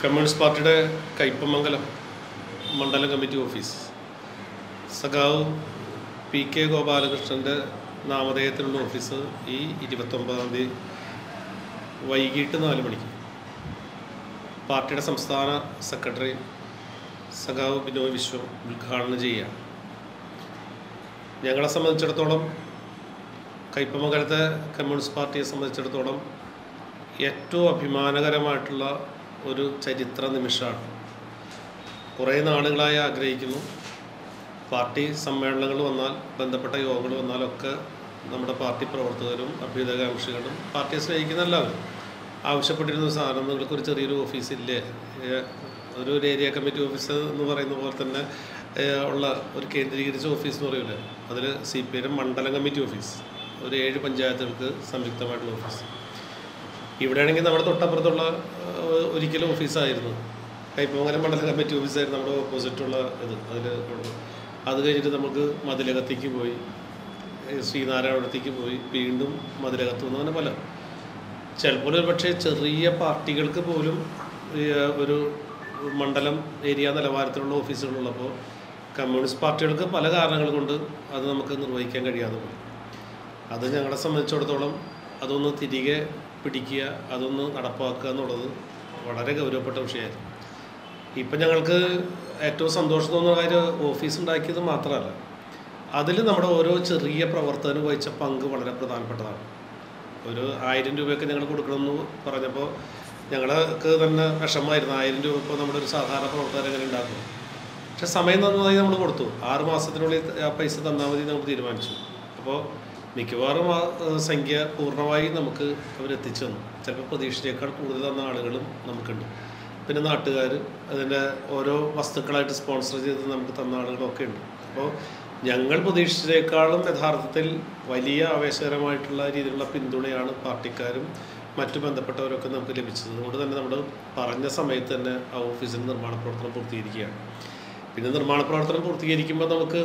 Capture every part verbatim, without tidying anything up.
Communist പാർട്ടിയുടെ കയ്പമംഗലം മണ്ഡലം committee office സഖാവ് പി കെ ഗോപാലകൃഷ്ണൻ്റെ നാമധേയത്തിലുള്ള ഓഫീസ് ഈ ഇരുപത്തൊമ്പതാം തീയതി വൈകിട്ട് നാല് മണിക്ക് പാർട്ടിയുടെ സംസ്ഥാന സെക്രട്ടറി സഖാവ് ബിനോയ് വിശ്വം ഉദ്ഘാടനം ചെയ്യുക. ഞങ്ങളെ സംബന്ധിച്ചിടത്തോളം കയ്പമംഗലത്തെ കമ്മ്യൂണിസ്റ്റ് പാർട്ടിയെ സംബന്ധിച്ചിടത്തോളം ഏറ്റവും അഭിമാനകരമായിട്ടുള്ള ഒരു ചരിത്ര നിമിഷമാണ്. കുറേ നാളുകളായി ആഗ്രഹിക്കുന്നു. പാർട്ടി സമ്മേളനങ്ങൾ വന്നാൽ, ബന്ധപ്പെട്ട യോഗങ്ങൾ വന്നാലൊക്കെ നമ്മുടെ പാർട്ടി പ്രവർത്തകരും അഭ്യുദയകാംക്ഷികളും പാർട്ടിയെ സ്നേഹിക്കുന്ന എല്ലാവരും ആവശ്യപ്പെട്ടിരുന്ന സാധനം, നിങ്ങൾക്കൊരു ചെറിയൊരു ഓഫീസില്ലേ, ഒരു ഒരു ഏരിയ കമ്മിറ്റി ഓഫീസ് എന്ന് പറയുന്ന പോലെ തന്നെ ഉള്ള ഒരു കേന്ദ്രീകരിച്ച ഓഫീസ് എന്ന് പറയില്ലേ, അതിൽ സി പി ഐയുടെ മണ്ഡലം കമ്മിറ്റി ഓഫീസ്, ഒരു ഏഴ് പഞ്ചായത്തുകൾക്ക് സംയുക്തമായിട്ടുള്ള ഓഫീസ്. ഇവിടെയാണെങ്കിൽ നമ്മുടെ തൊട്ടപ്പുറത്തുള്ള ഒരിക്കലും ഓഫീസായിരുന്നു, കയ്പമംഗലം മണ്ഡലം കമ്മിറ്റി ഓഫീസായിരുന്നു നമ്മുടെ ഓപ്പോസിറ്റുള്ള ഇത്. അതിൽ അത് കഴിഞ്ഞിട്ട് നമുക്ക് മതിലകത്തേക്ക് പോയി, ശ്രീനാരായണത്തേക്ക് പോയി, വീണ്ടും മതിലകത്ത് നിന്ന് അങ്ങനെ പല ചിലപ്പോൾ ഒരു പക്ഷേ ചെറിയ പാർട്ടികൾക്ക് പോലും ഒരു മണ്ഡലം ഏരിയ നിലവാരത്തിലുള്ള ഓഫീസുകളുള്ളപ്പോൾ കമ്മ്യൂണിസ്റ്റ് പാർട്ടികൾക്ക് പല കാരണങ്ങൾ കൊണ്ട് അത് നമുക്ക് നിർവഹിക്കാൻ കഴിയാതെ പോയി. അത് ഞങ്ങളെ സംബന്ധിച്ചിടത്തോളം അതൊന്ന് തിരികെ പിടിക്കുക, അതൊന്ന് നടപ്പാക്കുക എന്നുള്ളത് വളരെ ഗൗരവപ്പെട്ട വിഷയമായിരുന്നു. ഇപ്പം ഞങ്ങൾക്ക് ഏറ്റവും സന്തോഷം തോന്നുന്ന കാര്യം ഓഫീസ് ഉണ്ടാക്കിയത് മാത്രമല്ല, അതിൽ നമ്മുടെ ഓരോ ചെറിയ പ്രവർത്തനം വഹിച്ച പങ്ക് വളരെ പ്രധാനപ്പെട്ടതാണ്. ഒരു ആയിരം രൂപയൊക്കെ ഞങ്ങൾ കൊടുക്കണമെന്ന് പറഞ്ഞപ്പോൾ ഞങ്ങൾക്ക് തന്നെ വിഷമമായിരുന്നു. ആയിരം രൂപ ഇപ്പോൾ നമ്മുടെ ഒരു സാധാരണ പ്രവർത്തകർ എങ്ങനെ ഉണ്ടാക്കും. പക്ഷെ സമയം തന്നതായി നമ്മൾ കൊടുത്തു. ആറ് മാസത്തിനുള്ളിൽ ആ പൈസ തന്നാൽ മതി നമ്മൾ തീരുമാനിച്ചു. അപ്പോൾ മിക്കവാറും ആ സംഖ്യ പൂർണ്ണമായി നമുക്ക് അവരെത്തിച്ചു തന്നു. ചിലപ്പോൾ പ്രതീക്ഷിച്ചേക്കാൾ കൂടുതൽ തന്ന ആളുകളും നമുക്കുണ്ട്. പിന്നെ നാട്ടുകാർ അതിൻ്റെ ഓരോ വസ്തുക്കളായിട്ട് സ്പോൺസർ ചെയ്ത് നമുക്ക് തന്ന ആളുകളൊക്കെ ഉണ്ട്. അപ്പോൾ ഞങ്ങൾ പ്രതീക്ഷിച്ചതിനേക്കാളും യഥാർത്ഥത്തിൽ വലിയ ആവേശകരമായിട്ടുള്ള രീതിയിലുള്ള പിന്തുണയാണ് പാർട്ടിക്കാരും മറ്റു ബന്ധപ്പെട്ടവരൊക്കെ നമുക്ക് ലഭിച്ചത്. അതുകൊണ്ട് തന്നെ നമ്മൾ പറഞ്ഞ സമയത്ത് തന്നെ ആ ഓഫീസിൻ്റെ നിർമ്മാണ പ്രവർത്തനം പൂർത്തീകരിക്കുകയാണ്. പിന്നെ നിർമ്മാണ പ്രവർത്തനം പൂർത്തീകരിക്കുമ്പോൾ നമുക്ക്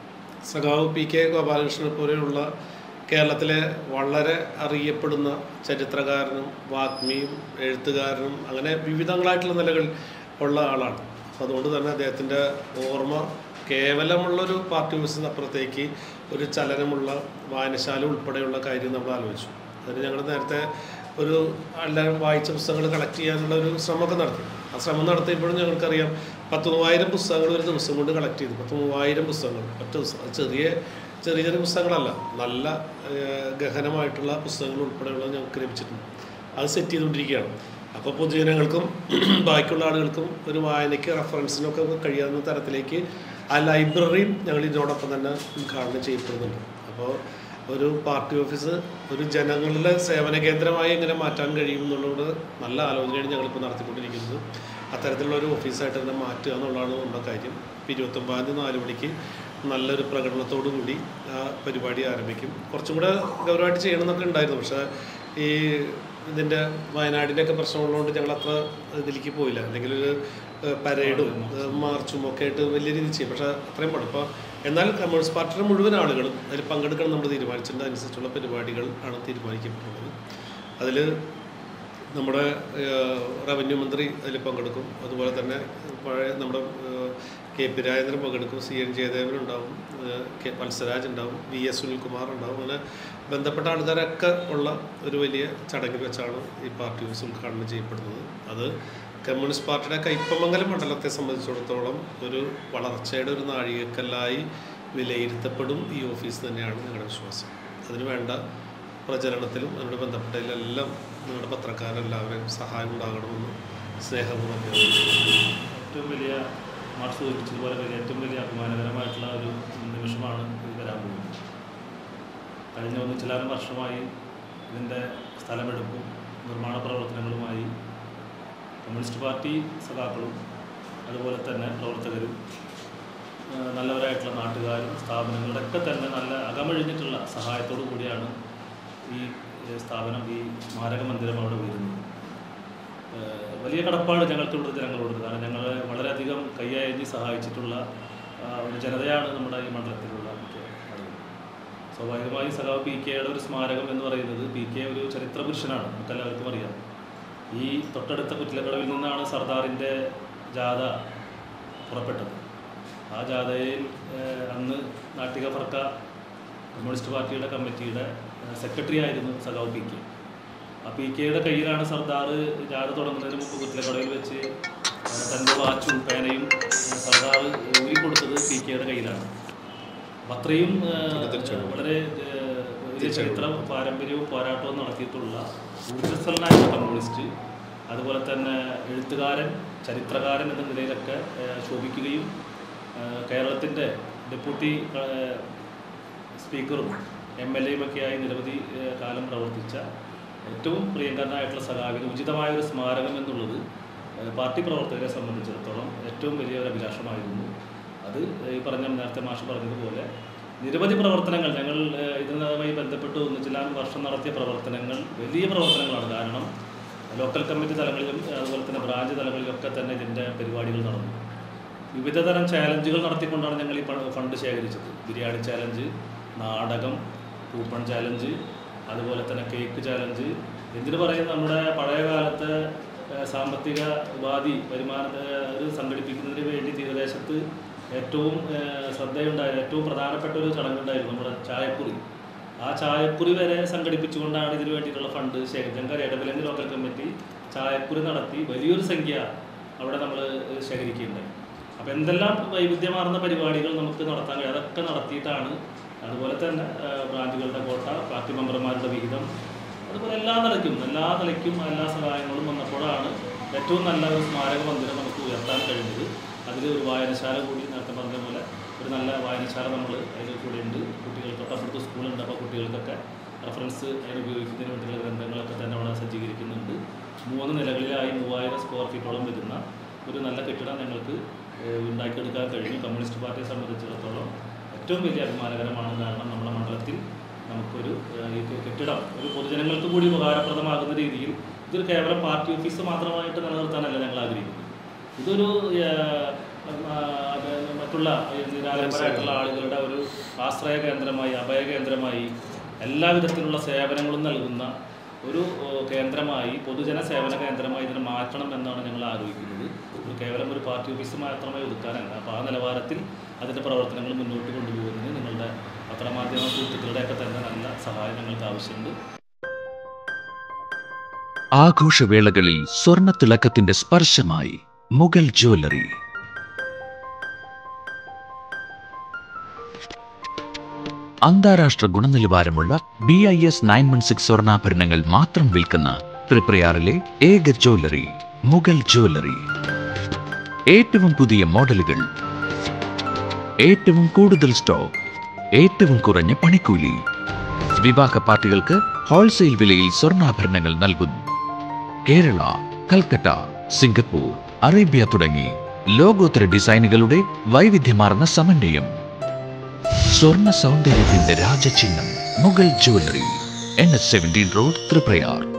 സഖാവ് പി കെ ഗോപാലകൃഷ്ണനെ പോലെയുള്ള കേരളത്തിലെ വളരെ അറിയപ്പെടുന്ന ചരിത്രകാരനും വാഗ്മിയും എഴുത്തുകാരനും അങ്ങനെ വിവിധങ്ങളായിട്ടുള്ള നിലകളിൽ ഉള്ള ആളാണ്. അപ്പോൾ അതുകൊണ്ട് തന്നെ അദ്ദേഹത്തിൻ്റെ ഓർമ്മ കേവലമുള്ളൊരു പാർട്ടി ഓഫീസിന് അപ്പുറത്തേക്ക് ഒരു ചലനമുള്ള വായനശാല ഉൾപ്പെടെയുള്ള കാര്യം നമ്മൾ ആലോചിച്ചു. അതിന് ഞങ്ങൾ നേരത്തെ ഒരു എല്ലാവരും വായിച്ച പുസ്തകങ്ങൾ കളക്ട് ചെയ്യാനുള്ള ഒരു ശ്രമമൊക്കെ നടത്തി. ആ ശ്രമം നടത്തിയപ്പോഴും ഞങ്ങൾക്കറിയാം പത്ത് മൂവായിരം പുസ്തകങ്ങൾ ഒരു ദിവസം കൊണ്ട് കളക്ട് ചെയ്തു. പത്ത് മൂവായിരം പുസ്തകങ്ങൾ ഒറ്റ ദിവസം. ചെറിയ ചെറിയ ചെറിയ പുസ്തകങ്ങളല്ല, നല്ല ഗഹനമായിട്ടുള്ള പുസ്തകങ്ങൾ ഉൾപ്പെടെയുള്ള ഞങ്ങൾക്ക് ലഭിച്ചിട്ടുണ്ട്. അത് സെറ്റ് ചെയ്തുകൊണ്ടിരിക്കുകയാണ്. അപ്പോൾ പൊതുജനങ്ങൾക്കും ബാക്കിയുള്ള ആളുകൾക്കും ഒരു വായനയ്ക്ക് റെഫറൻസിനൊക്കെ കഴിയാവുന്ന തരത്തിലേക്ക് ആ ലൈബ്രറിയും ഞങ്ങൾ ഇതിനോടൊപ്പം തന്നെ ഉദ്ഘാടനം ചെയ്യപ്പെടുന്നുണ്ട്. അപ്പോൾ ഒരു പാർട്ടി ഓഫീസ് ഒരു ജനങ്ങളുടെ സേവന കേന്ദ്രമായി എങ്ങനെ മാറ്റാൻ കഴിയും എന്നുള്ളത് നല്ല ആലോചനയാണ് ഞങ്ങളിപ്പോൾ നടത്തിക്കൊണ്ടിരിക്കുന്നത്. അത്തരത്തിലുള്ള ഒരു ഓഫീസായിട്ട് തന്നെ മാറ്റുക എന്നുള്ളതാണ് നമ്മുടെ കാര്യം. ഇരുപത്തൊമ്പതാം തീയതി നാല് മണിക്ക് നല്ലൊരു പ്രകടനത്തോടു കൂടി ആ പരിപാടി ആരംഭിക്കും. കുറച്ചും കൂടെ ഗൗരവമായിട്ട് ചെയ്യണമെന്നൊക്കെ ഉണ്ടായിരുന്നു. പക്ഷേ ഈ ഇതിൻ്റെ വയനാടിൻ്റെയൊക്കെ പ്രശ്നമുള്ളതുകൊണ്ട് ഞങ്ങൾ അത്ര ഇതിലേക്ക് പോയില്ല. അല്ലെങ്കിൽ ഒരു പരേഡും മാർച്ചും ഒക്കെ ആയിട്ട് വലിയ രീതിയിൽ ചെയ്യും. പക്ഷേ അത്രയും പഠിപ്പോൾ എന്നാൽ കമ്മ്യൂണിസ്റ്റ് പാർട്ടിയുടെ മുഴുവൻ ആളുകളും അതിൽ പങ്കെടുക്കണം നമ്മൾ തീരുമാനിച്ചിട്ടുണ്ട്. അനുസരിച്ചുള്ള പരിപാടികൾ ആണ് തീരുമാനിക്കപ്പെട്ടുള്ളത്. അതിൽ നമ്മുടെ റവന്യൂ മന്ത്രി അതിൽ പങ്കെടുക്കും. അതുപോലെ തന്നെ പഴയ നമ്മുടെ കെ പി രാജേന്ദ്രൻ പങ്കെടുക്കും, സി എൻ ജയദേവൻ ഉണ്ടാവും, കെ മത്സരാജ് ഉണ്ടാവും, വി എസ് സുനിൽകുമാർ ഉണ്ടാവും. അങ്ങനെ ബന്ധപ്പെട്ട ആൾക്കാരൊക്കെ ഉള്ള ഒരു വലിയ ചടങ്ങിൽ വെച്ചാണ് ഈ പാർട്ടി ഓഫീസ് ഉദ്ഘാടനം ചെയ്യപ്പെടുന്നത്. അത് കമ്മ്യൂണിസ്റ്റ് പാർട്ടിയുടെ കയ്പമംഗലം മണ്ഡലത്തെ സംബന്ധിച്ചിടത്തോളം ഒരു വളർച്ചയുടെ ഒരു നാഴികക്കല്ലായി വിലയിരുത്തപ്പെടും ഈ ഓഫീസ് തന്നെയാണ് ഞങ്ങളുടെ വിശ്വാസം. അതിന് വേണ്ട പ്രചരണത്തിലും അതിനോട് ബന്ധപ്പെട്ടതിലെല്ലാം നിങ്ങളുടെ പത്രക്കാരെല്ലാവരും സഹായം ഉണ്ടാകണമെന്ന് സ്നേഹപൂർവ്വം ഏറ്റവും വലിയ മാർച്ച് സൂചിപ്പിച്ചതുപോലെ വലിയ ഏറ്റവും വലിയ അഭിമാനകരമായിട്ടുള്ള ഒരു നിമിഷമാണ് ഇത് വരാൻ പോകുന്നത്. കഴിഞ്ഞ ഒന്ന് ചിലാനും വർഷമായി ഇതിൻ്റെ സ്ഥലമെടുപ്പും നിർമ്മാണ പ്രവർത്തനങ്ങളുമായി കമ്മ്യൂണിസ്റ്റ് പാർട്ടി സഖാക്കളും അതുപോലെ തന്നെ പ്രവർത്തകരും നല്ലവരായിട്ടുള്ള നാട്ടുകാരും സ്ഥാപനങ്ങളുടെ ഒക്കെ തന്നെ നല്ല അകമഴിഞ്ഞിട്ടുള്ള സഹായത്തോടു കൂടിയാണ് ഈ സ്ഥാപനം, ഈ സ്മാരക മന്ദിരം അവിടെ വരുന്നത്. വലിയ കടപ്പാട് ഞങ്ങൾക്ക് ഇവിടെ ജനങ്ങളോട്. കാരണം ഞങ്ങളെ വളരെയധികം കൈയഴഞ്ഞ് സഹായിച്ചിട്ടുള്ള ഒരു ജനതയാണ് നമ്മുടെ ഈ മണ്ഡലത്തിലുള്ള ആളുകൾ. സ്വാഭാവികമായി സഖാവ് പി കെയുടെ ഒരു സ്മാരകം എന്ന് പറയുന്നത്, പി കെ ഒരു ചരിത്ര പുരുഷനാണ്, നമുക്കെല്ലാവർക്കും അറിയാം. ഈ തൊട്ടടുത്ത കുറ്റിലക്കടവിൽ നിന്നാണ് സർദാറിൻ്റെ ജാഥ പുറപ്പെട്ടത്. ആ ജാഥയിൽ അന്ന് നാട്ടിക ഫർക്ക കമ്മ്യൂണിസ്റ്റ് പാർട്ടിയുടെ കമ്മിറ്റിയുടെ സെക്രട്ടറി ആയിരുന്നു സഖാവ് പി കെ. ആ പി കെയുടെ കയ്യിലാണ് സർദാർ ജാഥ തുടങ്ങുന്നതിന് മുമ്പ് കുറ്റിലക്കടവിൽ വെച്ച് തൻ്റെ വാച്ചും പേനയും സർദാർ ഊരിക്കൊടുത്തത് പി കെയുടെ കയ്യിലാണ്. അപ്പം അത്രയും വളരെ വലിയ ചരിത്ര പാരമ്പര്യവും പോരാട്ടവും നടത്തിയിട്ടുള്ള ഊർജ്ജസ്വലനായ കമ്മ്യൂണിസ്റ്റ്, അതുപോലെ തന്നെ എഴുത്തുകാരൻ, ചരിത്രകാരൻ എന്ന നിലയിലൊക്കെ ശോഭിക്കുകയും കേരളത്തിൻ്റെ ഡെപ്യൂട്ടി സ്പീക്കറും എം എൽ എയുമൊക്കെയായി നിരവധി കാലം പ്രവർത്തിച്ച ഏറ്റവും പ്രിയങ്കരനായിട്ടുള്ള സഖാവിന് ഉചിതമായ ഒരു സ്മാരകം എന്നുള്ളത് പാർട്ടി പ്രവർത്തകരെ സംബന്ധിച്ചിടത്തോളം ഏറ്റവും വലിയ ഒരു അഭിലാഷമായിരുന്നു. അത് ഈ പറഞ്ഞ നേരത്തെ മാഷ് പറഞ്ഞതുപോലെ നിരവധി പ്രവർത്തനങ്ങൾ ഞങ്ങൾ ഇതിനുമായി ബന്ധപ്പെട്ട് ഒന്നിച്ചില്ലാനും വർഷം നടത്തിയ പ്രവർത്തനങ്ങൾ വലിയ പ്രവർത്തനങ്ങളാണ്. കാരണം ലോക്കൽ കമ്മിറ്റി തലങ്ങളിലും അതുപോലെ തന്നെ ബ്രാഞ്ച് തലങ്ങളിലൊക്കെ തന്നെ ഇതിൻ്റെ പരിപാടികൾ നടന്നു. വിവിധ തരം ചാലഞ്ചുകൾ നടത്തിക്കൊണ്ടാണ് ഞങ്ങൾ ഈ ഫണ്ട് ശേഖരിച്ചത്. ബിരിയാണി ചാലഞ്ച്, നാടകം, കൂപ്പൺ ചാലഞ്ച്, അതുപോലെ തന്നെ കേക്ക് ചാലഞ്ച്. എന്തിനു പറയുന്നത്, നമ്മുടെ പഴയ കാലത്തെ സാമ്പത്തിക ഉപാധി വരുമാന സംഘടിപ്പിക്കുന്നതിന് വേണ്ടി തീരദേശത്ത് ഏറ്റവും ശ്രദ്ധയുണ്ടായ ഏറ്റവും പ്രധാനപ്പെട്ട ഒരു ചടങ്ങുണ്ടായിരുന്നു നമ്മുടെ ചായക്കുറി. ആ ചായക്കുറി വരെ സംഘടിപ്പിച്ചുകൊണ്ടാണ് ഇതിനു വേണ്ടിയിട്ടുള്ള ഫണ്ട് ശേഖരിച്ചത്. ഞങ്ങൾ ഇടവിലങ്ങ് ലോക്കൽ കമ്മിറ്റി ചായക്കുറി നടത്തി വലിയൊരു സംഖ്യ അവിടെ നമ്മൾ ശേഖരിക്കുകയുണ്ടായി. അപ്പോൾ എന്തെല്ലാം വൈവിധ്യമാർന്ന പരിപാടികൾ നമുക്ക് നടത്താൻ കഴിയും അതൊക്കെ നടത്തിയിട്ടാണ്. അതുപോലെ തന്നെ ബ്രാഞ്ചുകളുടെ കോട്ട, പാർട്ടി മെമ്പർമാരുടെ വിഹിതം, അതുപോലെ എല്ലാ നിലയ്ക്കും എല്ലാ നിലയ്ക്കും എല്ലാ സഹായങ്ങളും വന്നപ്പോഴാണ് ഏറ്റവും നല്ല ഒരു സ്മാരക മന്ദിരം നമുക്ക് ഉയർത്താൻ കഴിഞ്ഞത്. അതിൽ ഒരു വായനശാല കൂടി നേരത്തെ പറഞ്ഞ പോലെ ഒരു നല്ല വായനശാല നമ്മൾ അതിൽ കൂടെ ഉണ്ട്. കുട്ടികൾക്ക് തൊട്ടപ്പുറത്ത് സ്കൂളുണ്ട്. അപ്പോൾ കുട്ടികൾക്കൊക്കെ റെഫറൻസ് അതിന് ഉപയോഗിക്കുന്നതിന് വേണ്ടിയുള്ള ഗ്രന്ഥങ്ങളൊക്കെ തന്നെ അവിടെ സജ്ജീകരിക്കുന്നുണ്ട്. മൂന്ന് നിലകളിലായി മൂവായിരം സ്ക്വയർ ഫീറ്റോളം വരുന്ന ഒരു നല്ല കെട്ടിടം ഞങ്ങൾക്ക് ഉണ്ടാക്കിയെടുക്കാൻ കഴിഞ്ഞു. കമ്മ്യൂണിസ്റ്റ് പാർട്ടിയെ സംബന്ധിച്ചിടത്തോളം ഏറ്റവും വലിയ അഭിമാനകരമാണ്. കാരണം നമ്മുടെ മണ്ഡലത്തിൽ നമുക്കൊരു ഈ കെട്ടിടം ഒരു പൊതുജനങ്ങൾക്ക് കൂടി ഉപകാരപ്രദമാകുന്ന രീതിയിൽ ഇതൊരു കേവലം പാർട്ടി ഓഫീസ് മാത്രമായിട്ട് നിലനിർത്താനല്ല ഞങ്ങൾ ആഗ്രഹിക്കുന്നത്. ഇതൊരു മറ്റുള്ള നിരാലംബരായിട്ടുള്ള ആളുകളുടെ ഒരു ആശ്രയ കേന്ദ്രമായി, അഭയ കേന്ദ്രമായി, എല്ലാവിധത്തിലുള്ള സേവനങ്ങളും നൽകുന്ന ഒരു കേന്ദ്രമായി, പൊതുജന സേവന കേന്ദ്രമായി ഇതിനെ മാറ്റണം എന്നാണ് ഞങ്ങൾ ആഗ്രഹിക്കുന്നത്. ഒരു കേവലം ഒരു പാർട്ടി ഓഫീസ് മാത്രമായി ഒതുക്കാനല്ല. അപ്പോൾ ആ നിലവാരത്തിൽ അതിൻ്റെ പ്രവർത്തനങ്ങൾ മുന്നോട്ട് കൊണ്ടുപോകുന്നതിന് നിങ്ങളുടെ പത്രമാധ്യമ സുഹൃത്തുക്കളുടെയൊക്കെ തന്നെ നല്ല സഹായം ഞങ്ങൾക്ക് ആവശ്യമുണ്ട്. ആഘോഷവേളകളിൽ സ്വർണ്ണ തിളക്കത്തിന്റെ സ്പർശമായി മുഗൾ ജ്വല്ലറി. അന്താരാഷ്ട്ര ഗുണനിലവാരമുള്ള B I S nine one six സ്വർണ്ണാഭരണങ്ങൾ മാത്രം വിൽക്കുന്ന തൃപ്രയാറിലെ ഏക ജ്വല്ലറി മുഗൾ ജ്വല്ലറി. ഏറ്റവും പുതിയ മോഡലുകൾ, ഏറ്റവും കൂടുതൽ സ്റ്റോക്ക്, ഏറ്റവും കുറഞ്ഞ പണിക്കൂലി. വിവാഹ പാർട്ടികൾക്ക് ഹോൾസെയിൽ വിലയിൽ സ്വർണ്ണാഭരണങ്ങൾ നൽകുന്നു. കേരള, കൽക്കട്ട, സിംഗപ്പൂർ, അറേബ്യ തുടങ്ങി ലോകോത്തര ഡിസൈനുകളുടെ വൈവിധ്യമാർന്ന സമന്വയം. സ്വർണ്ണ സൗന്ദര്യത്തിന്റെ രാജചിഹ്നം Mughal jewellery, N H seventeen road, Triprayar.